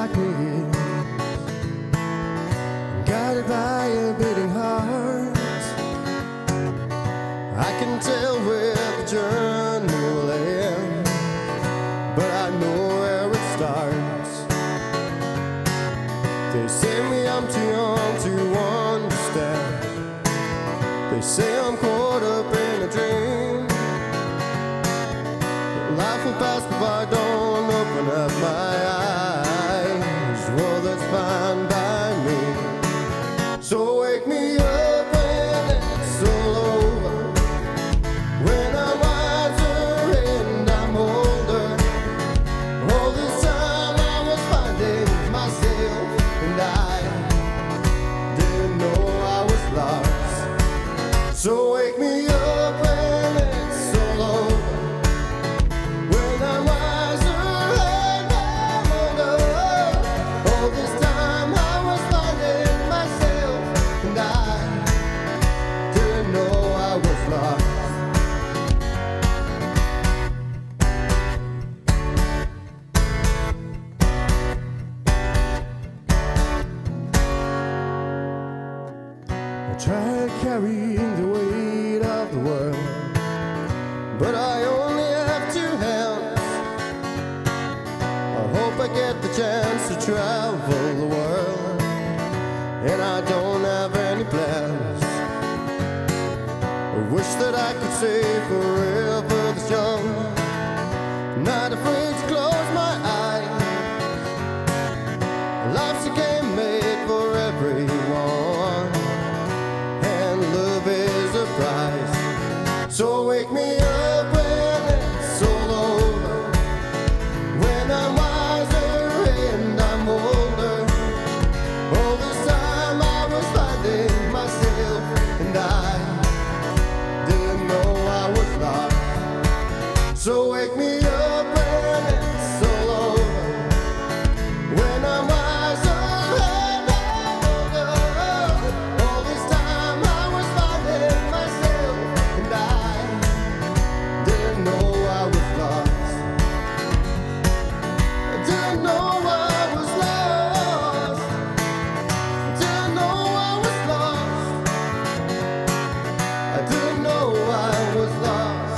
darkness, guided by a beating heart. I can tell where the journey will end, but I know where it starts. They say me I'm too young to understand. They say I'm caught up in a dream. Life will pass if I don't open up my eyes. Well, that's fine by me. So wake me up when it's all over, when I'm wiser and I'm older. All this time I was finding myself, and I didn't know I was lost. So wake me up when it's all over, when I'm wiser and I'm older. All this time I was finding myself, and I didn't know I was lost. I tried carrying the weight of the world, but I only have two hands. I hope I get the chance to travel the world, and I don't have any plans. I wish that I could say forever this young, not afraid to close my eyes. Life's a game made for everyone, and love is a prize. So wake me up when it's all over, when I'm wiser and I'm older. All this time I was finding myself, and I didn't know I was lost. So wake me up when it's all over, when I'm wiser and I'm older. All this time I was finding myself, and I didn't know I was lost. I didn't know I was lost. I didn't know I was lost. I didn't know I was lost.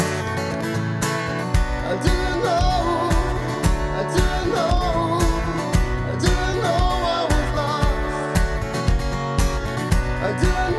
I didn't know. I didn't know. I didn't know I was lost. I didn't